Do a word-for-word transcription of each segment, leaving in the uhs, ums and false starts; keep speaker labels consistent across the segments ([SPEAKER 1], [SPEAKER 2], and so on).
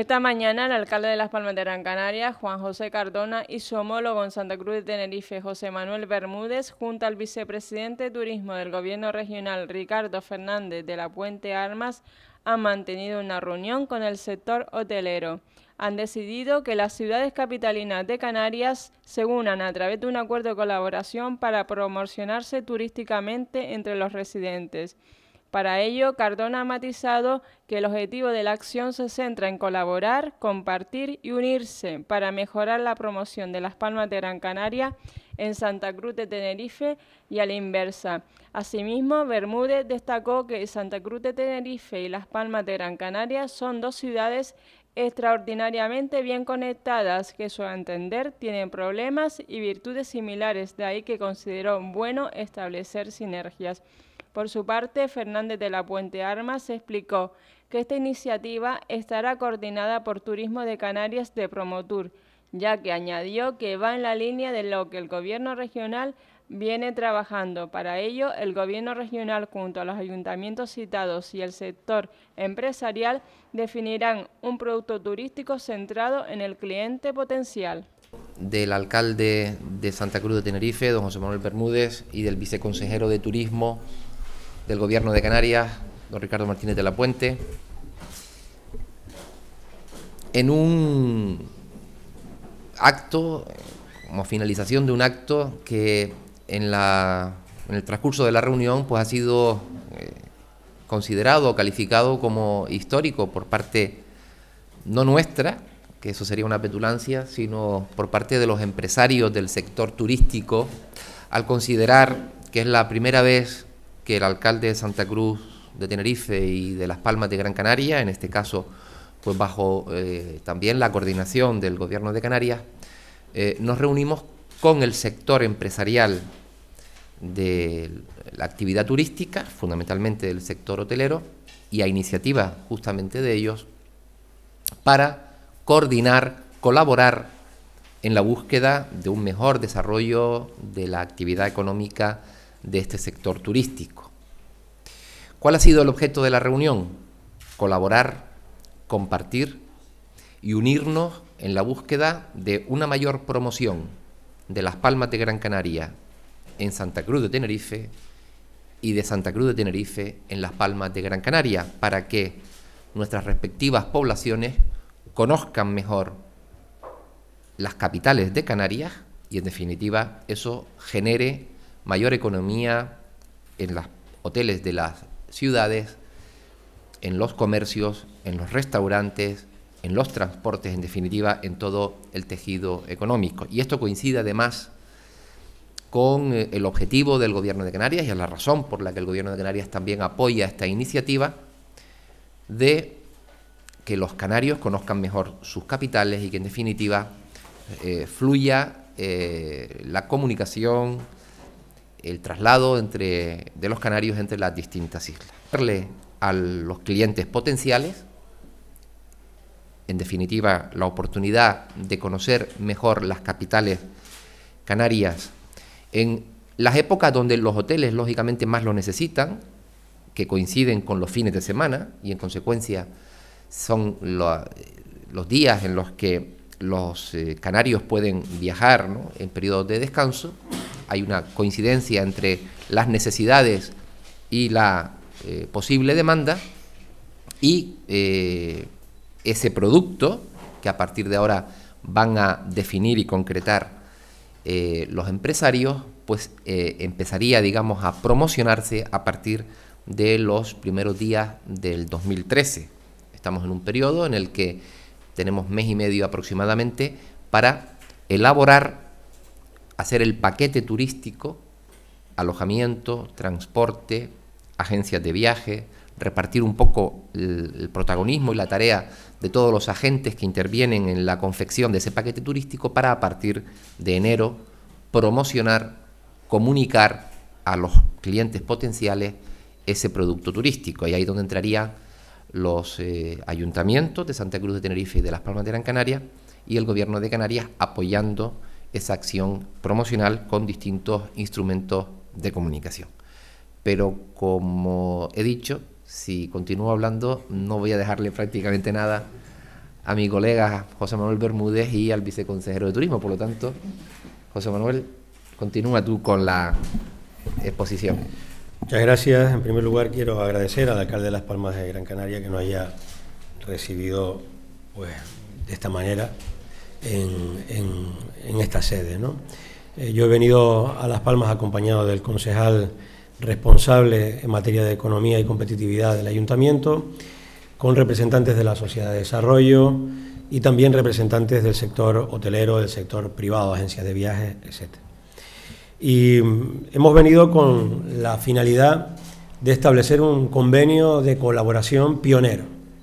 [SPEAKER 1] Esta mañana el alcalde de Las Palmas de Gran Canaria, Juan José Cardona, y su homólogo en Santa Cruz de Tenerife, José Manuel Bermúdez, junto al vicepresidente de Turismo del Gobierno Regional, Ricardo Fernández de la Puente Armas, han mantenido una reunión con el sector hotelero. Han decidido que las ciudades capitalinas de Canarias se unan a través de un acuerdo de colaboración para promocionarse turísticamente entre los residentes. Para ello, Cardona ha matizado que el objetivo de la acción se centra en colaborar, compartir y unirse para mejorar la promoción de Las Palmas de Gran Canaria en Santa Cruz de Tenerife y a la inversa. Asimismo, Bermúdez destacó que Santa Cruz de Tenerife y Las Palmas de Gran Canaria son dos ciudades extraordinariamente bien conectadas que, a su entender, tienen problemas y virtudes similares, de ahí que consideró bueno establecer sinergias. Por su parte, Fernández de la Puente Armas explicó que esta iniciativa estará coordinada por Turismo de Canarias de Promotur, ya que añadió que va en la línea de lo que el Gobierno regional viene trabajando. Para ello, el Gobierno regional, junto a los ayuntamientos citados y el sector empresarial, definirán un producto turístico centrado en el cliente potencial.
[SPEAKER 2] Del alcalde de Santa Cruz de Tenerife, don José Manuel Bermúdez, y del viceconsejero de Turismo del Gobierno de Canarias, don Ricardo Martínez de la Puente, en un acto, como finalización de un acto que en, la, en el transcurso de la reunión pues ha sido eh, considerado o calificado como histórico por parte no nuestra, que eso sería una petulancia, sino por parte de los empresarios del sector turístico, al considerar que es la primera vez que el alcalde de Santa Cruz de Tenerife y de Las Palmas de Gran Canaria, en este caso pues bajo eh, también la coordinación del Gobierno de Canarias, eh, nos reunimos con el sector empresarial de la actividad turística, fundamentalmente del sector hotelero, y a iniciativa justamente de ellos, para coordinar, colaborar en la búsqueda de un mejor desarrollo de la actividad económica de este sector turístico. ¿Cuál ha sido el objeto de la reunión? Colaborar, compartir y unirnos en la búsqueda de una mayor promoción de Las Palmas de Gran Canaria en Santa Cruz de Tenerife y de Santa Cruz de Tenerife en Las Palmas de Gran Canaria, para que nuestras respectivas poblaciones conozcan mejor las capitales de Canarias y, en definitiva, eso genere mayor economía en los hoteles de las ciudades, en los comercios, en los restaurantes, en los transportes, en definitiva, en todo el tejido económico. Y esto coincide además con el objetivo del Gobierno de Canarias, y es la razón por la que el Gobierno de Canarias también apoya esta iniciativa, de que los canarios conozcan mejor sus capitales y que, en definitiva, eh, fluya eh, la comunicación, el traslado entre, de los canarios entre las distintas islas. Darle a los clientes potenciales, en definitiva, la oportunidad de conocer mejor las capitales canarias en las épocas donde los hoteles, lógicamente, más lo necesitan, que coinciden con los fines de semana y, en consecuencia, son lo, los días en los que los eh, canarios pueden viajar, ¿no?, en periodos de descanso. Hay una coincidencia entre las necesidades y la eh, posible demanda, y eh, ese producto que a partir de ahora van a definir y concretar eh, los empresarios, pues eh, empezaría, digamos, a promocionarse a partir de los primeros días del dos mil trece. Estamos en un periodo en el que tenemos mes y medio aproximadamente para elaborar, hacer el paquete turístico, alojamiento, transporte, agencias de viaje, repartir un poco el, el protagonismo y la tarea de todos los agentes que intervienen en la confección de ese paquete turístico, para a partir de enero promocionar, comunicar a los clientes potenciales ese producto turístico. Y ahí es donde entrarían los eh, ayuntamientos de Santa Cruz de Tenerife y de Las Palmas de Gran Canaria, y el Gobierno de Canarias apoyando esa acción promocional con distintos instrumentos de comunicación. Pero, como he dicho, si continúo hablando no voy a dejarle prácticamente nada a mi colega José Manuel Bermúdez y al viceconsejero de Turismo. Por lo tanto, José Manuel, continúa tú con la exposición.
[SPEAKER 3] Muchas gracias. En primer lugar, quiero agradecer al alcalde de Las Palmas de Gran Canaria que nos haya recibido pues, de esta manera en, en, en esta sede, ¿no? Eh, yo he venido a Las Palmas acompañado del concejal responsable en materia de economía y competitividad del ayuntamiento, con representantes de la sociedad de desarrollo y también representantes del sector hotelero, del sector privado, agencias de viajes, etcétera. Y hemos venido con la finalidad de establecer un convenio de colaboración pionero.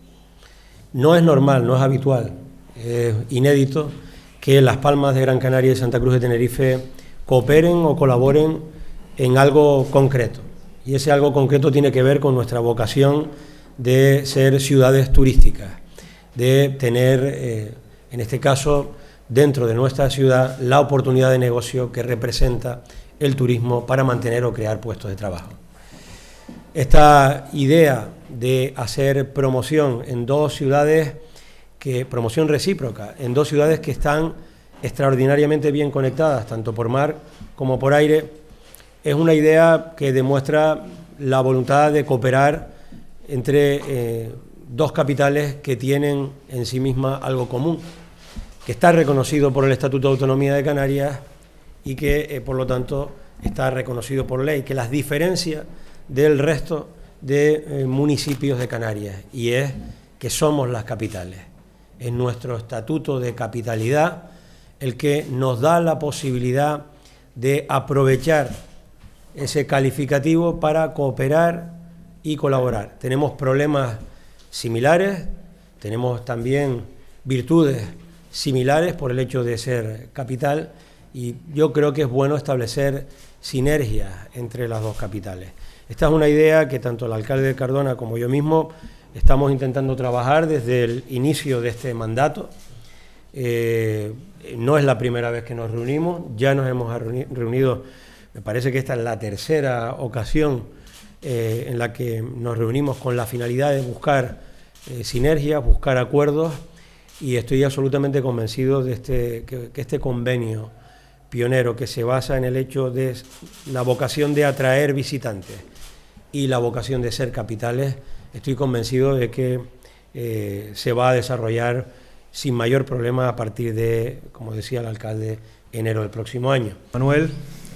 [SPEAKER 3] No es normal, no es habitual, es inédito que Las Palmas de Gran Canaria y Santa Cruz de Tenerife cooperen o colaboren en algo concreto. Y ese algo concreto tiene que ver con nuestra vocación de ser ciudades turísticas, de tener, eh, en este caso, dentro de nuestra ciudad, la oportunidad de negocio que representa el turismo para mantener o crear puestos de trabajo. Esta idea de hacer promoción en dos ciudades, que, promoción recíproca, en dos ciudades que están extraordinariamente bien conectadas, tanto por mar como por aire, es una idea que demuestra la voluntad de cooperar entre eh, dos capitales que tienen en sí mismas algo común, que está reconocido por el Estatuto de Autonomía de Canarias y que, eh, por lo tanto, está reconocido por ley, que las diferencia del resto de eh, municipios de Canarias, y es que somos las capitales. Es nuestro Estatuto de Capitalidad el que nos da la posibilidad de aprovechar ese calificativo para cooperar y colaborar. Tenemos problemas similares, tenemos también virtudes similares por el hecho de ser capital, y yo creo que es bueno establecer sinergias entre las dos capitales. Esta es una idea que tanto el alcalde de Cardona como yo mismo estamos intentando trabajar desde el inicio de este mandato. Eh, no es la primera vez que nos reunimos, ya nos hemos reunido, me parece que esta es la tercera ocasión eh, en la que nos reunimos con la finalidad de buscar eh, sinergias, buscar acuerdos, y estoy absolutamente convencido de este, que, que este convenio pionero, que se basa en el hecho de la vocación de atraer visitantes y la vocación de ser capitales, estoy convencido de que eh, se va a desarrollar sin mayor problema a partir de, como decía el alcalde, enero del próximo año.
[SPEAKER 4] Manuel,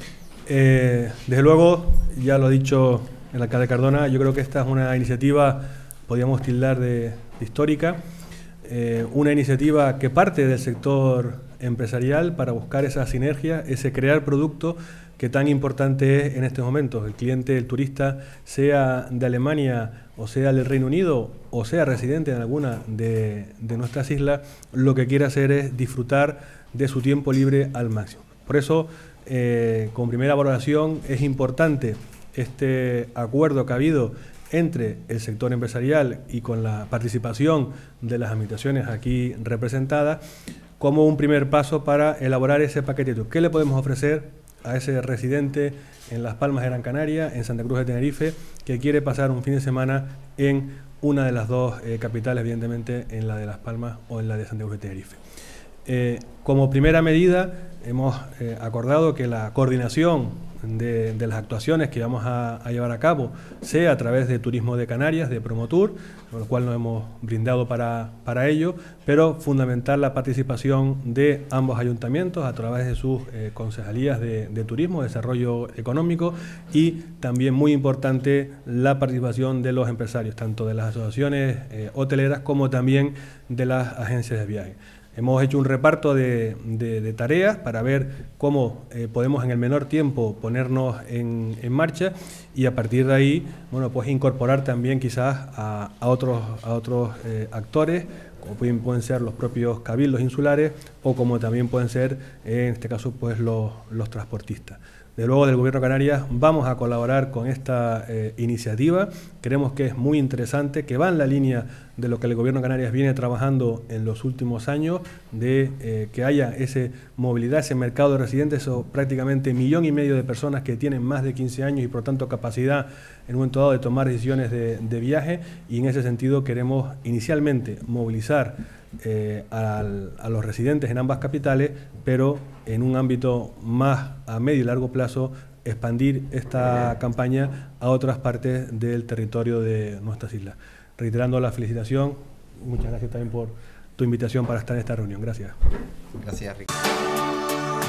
[SPEAKER 4] eh, desde luego, ya lo ha dicho el alcalde Cardona, yo creo que esta es una iniciativa, podríamos tildar de, de histórica, eh, una iniciativa que parte del sector empresarial para buscar esa sinergia, ese crear producto que tan importante es en estos momentos. El cliente, el turista, sea de Alemania o sea del Reino Unido o sea residente en alguna de, de nuestras islas, lo que quiere hacer es disfrutar de su tiempo libre al máximo. Por eso, eh, con primera valoración, es importante este acuerdo que ha habido entre el sector empresarial y con la participación de las administraciones aquí representadas, como un primer paso para elaborar ese paquetito. ¿Qué le podemos ofrecer a ese residente en Las Palmas de Gran Canaria, en Santa Cruz de Tenerife, que quiere pasar un fin de semana en una de las dos eh, capitales, evidentemente en la de Las Palmas o en la de Santa Cruz de Tenerife? Eh, como primera medida, hemos eh, acordado que la coordinación de, de las actuaciones que vamos a, a llevar a cabo sea a través de Turismo de Canarias, de Promotur, con lo cual nos hemos brindado para, para ello, pero fundamental la participación de ambos ayuntamientos a través de sus eh, concejalías de, de turismo, desarrollo económico, y también muy importante la participación de los empresarios, tanto de las asociaciones eh, hoteleras como también de las agencias de viaje. Hemos hecho un reparto de, de, de tareas para ver cómo eh, podemos en el menor tiempo ponernos en, en marcha, y a partir de ahí, bueno, pues incorporar también quizás a, a otros, a otros eh, actores, como pueden, pueden ser los propios cabildos insulares o como también pueden ser, eh, en este caso, pues los, los transportistas. De luego, del Gobierno de Canarias vamos a colaborar con esta eh, iniciativa. Creemos que es muy interesante, que va en la línea de lo que el Gobierno de Canarias viene trabajando en los últimos años, de eh, que haya esa movilidad, ese mercado de residentes, o prácticamente millón y medio de personas que tienen más de quince años y por tanto capacidad en un momento dado de tomar decisiones de, de viaje, y en ese sentido queremos inicialmente movilizar eh, al, a los residentes en ambas capitales, pero en un ámbito más a medio y largo plazo, expandir esta campaña a otras partes del territorio de nuestras islas. Reiterando la felicitación, muchas gracias también por tu invitación para estar en esta reunión. Gracias.
[SPEAKER 2] Gracias, Ricardo.